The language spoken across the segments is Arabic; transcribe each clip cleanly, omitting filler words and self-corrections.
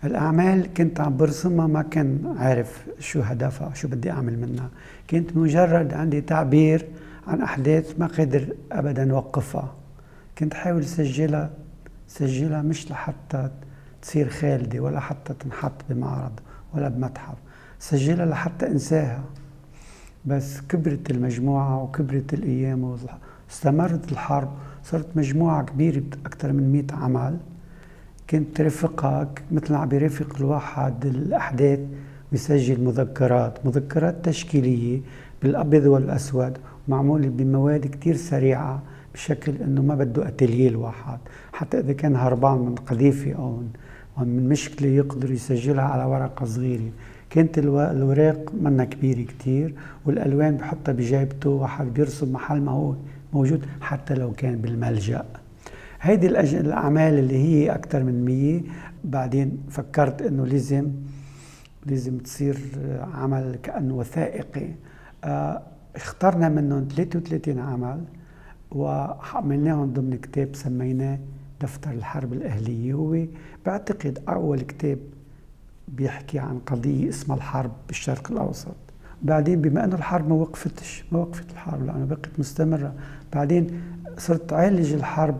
الأعمال كنت عم برسمها ما كان عارف شو هدفها، شو بدي أعمل منها. كنت مجرد عندي تعبير عن أحداث ما قدر أبدا أوقفها. كنت حاول سجلها مش لحتى تصير خالدة ولا حتى تنحط بمعرض ولا بمتحف، سجلها لحتى انساها. بس كبرت المجموعة وكبرت الأيام واستمرت الحرب، صرت مجموعة كبيرة أكثر من 100 عمل. كنت رافقها مثل ما عم بيرافق الواحد الأحداث ويسجل مذكرات تشكيلية بالأبيض والأسود، معمولة بمواد كتير سريعة بشكل إنه ما بده أتليه الواحد، حتى إذا كان هربان من قذيفة أو من مشكلة يقدر يسجلها على ورقة صغيرة. كانت الوراق منا كبيرة كتير، والألوان بحطها بجيبته، واحد بيرسم محل ما هو موجود حتى لو كان بالملجأ. هيدي الأعمال اللي هي أكثر من 100. بعدين فكرت إنه لازم تصير عمل كأنه وثائقي. اخترنا منهم 33 عمل وعملناهم ضمن كتاب سميناه دفتر الحرب الأهلية. هو بعتقد أول كتاب بيحكي عن قضية اسمها الحرب بالشرق الأوسط. بعدين بما أنه الحرب ما وقفت الحرب لأنه بقت مستمرة، بعدين صرت أعالج الحرب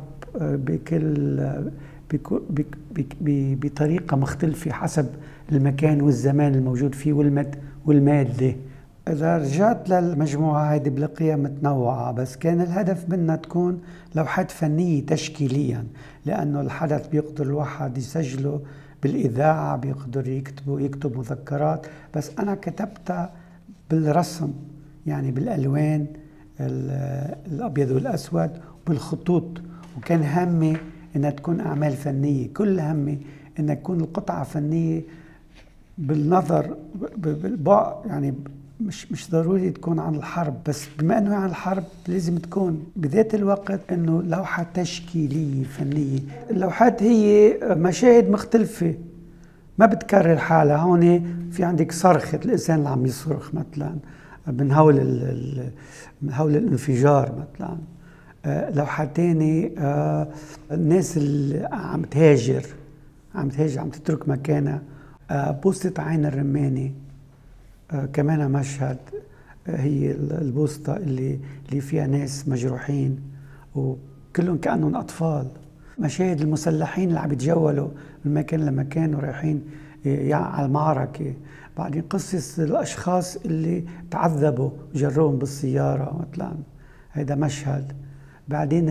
بطريقة مختلفة حسب المكان والزمان الموجود فيه والمادة. إذا رجعت للمجموعة هيدي بلاقيها متنوعة، بس كان الهدف منها تكون لوحات فنية تشكيليا، لأنه الحدث بيقدر الواحد يسجله بالإذاعة، بيقدر يكتب مذكرات، بس أنا كتبتها بالرسم، يعني بالألوان الأبيض والأسود وبالخطوط. وكان همي إنها تكون أعمال فنية، كل همي إنها تكون القطعة فنية بالنظر يعني مش ضروري تكون عن الحرب، بس بما انه عن الحرب لازم تكون بذات الوقت انه لوحة تشكيلية فنية. اللوحات هي مشاهد مختلفة ما بتكرر حالها. هون في عندك صرخة الانسان اللي عم يصرخ مثلا من هول الانفجار مثلا. لوحة تانية الناس اللي عم تهاجر عم تترك مكانها. بوسطة عين الرماني كمان مشهد، هي البوسطة اللي فيها ناس مجروحين وكلهم كأنهم أطفال. مشاهد المسلحين اللي عم يتجولوا من مكان لمكان ورايحين على المعركة. بعدين قصص الأشخاص اللي تعذبوا جروهم بالسيارة مثلا، هذا مشهد. بعدين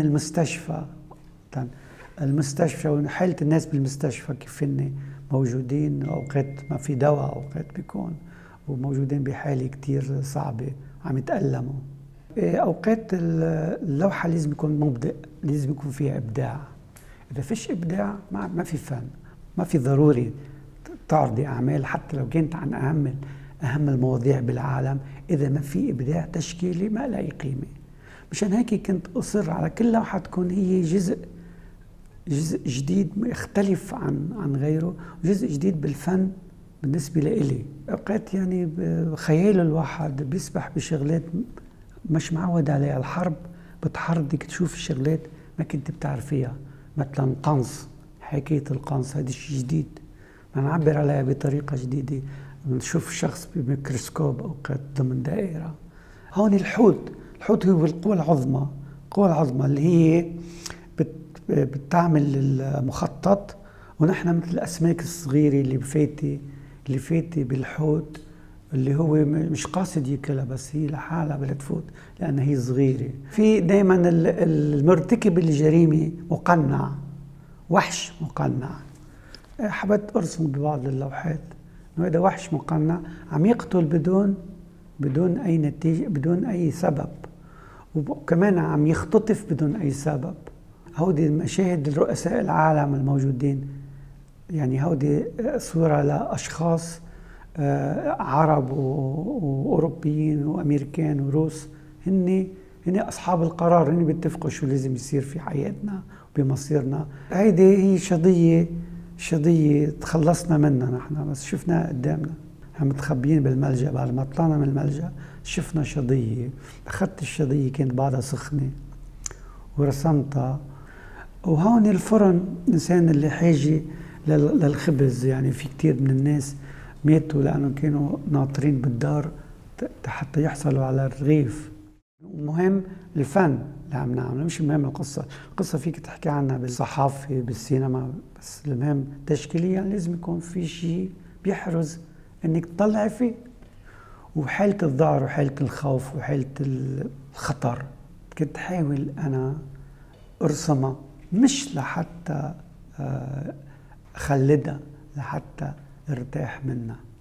المستشفى وحالة الناس بالمستشفى كيف هن موجودين، أوقات ما في دواء، أوقات بيكون وموجودين بحالة كتير صعبة عم يتألموا. أوقات اللوحة لازم يكون مبدع، لازم يكون فيها إبداع. إذا فيش إبداع ما في فن، ما في ضروري تعرضي أعمال حتى لو كانت عن أهم المواضيع بالعالم. إذا ما في إبداع تشكيلي ما لها قيمة. مشان هيك كنت أصر على كل لوحة تكون هي جزء جديد يختلف عن غيره، جزء جديد بالفن بالنسبة لإلي. أوقات يعني بخيال الواحد بيسبح بشغلات مش معود عليها. الحرب بتحرضك تشوف الشغلات ما كنت بتعرفيها، مثلا قنص، حكاية القنص هذا شيء جديد ما نعبر عليها بطريقة جديدة. نشوف شخص بميكروسكوب أوقات ضمن دائرة. هون الحوت هو القوة العظمى اللي هي بتعمل المخطط، ونحن مثل الأسماك الصغيرة اللي فايتة بالحوت اللي هو مش قاصد ياكلها، بس هي لحالها بدها تفوت لأنها هي صغيرة. في دائما المرتكب الجريمة وحش مقنع. حبيت أرسم ببعض اللوحات إنه هذا وحش مقنع عم يقتل بدون أي نتيجة، بدون أي سبب، وكمان عم يختطف بدون أي سبب. هودي مشاهد الرؤساء العالم الموجودين، يعني هودي صورة لأشخاص عرب وأوروبيين وأمريكان وروس، هن أصحاب القرار، هن بيتفقوا شو لازم يصير في حياتنا وبمصيرنا. هيدي هي شظية تخلصنا منها نحن، بس شفناها قدامنا. هم متخبيين بالملجأ، بعد ما طلعنا من الملجأ شفنا شظية. أخذت الشظية كانت بعدها سخنة ورسمتها. وهون الفرن، الإنسان اللي حاجة للخبز. يعني في كتير من الناس ماتوا لأنه كانوا ناطرين بالدار حتى يحصلوا على الرغيف. مهم الفن اللي عم نعمله، مش مهم القصة فيك تحكي عنها بالصحافة بالسينما، بس المهم تشكيليا لازم يكون في شيء بيحرز انك تطلعي فيه. وحالة الذعر وحالة الخوف وحالة الخطر كنت حاول أنا أرسمها مش لحتى أخلدها، لحتى ارتاح منها.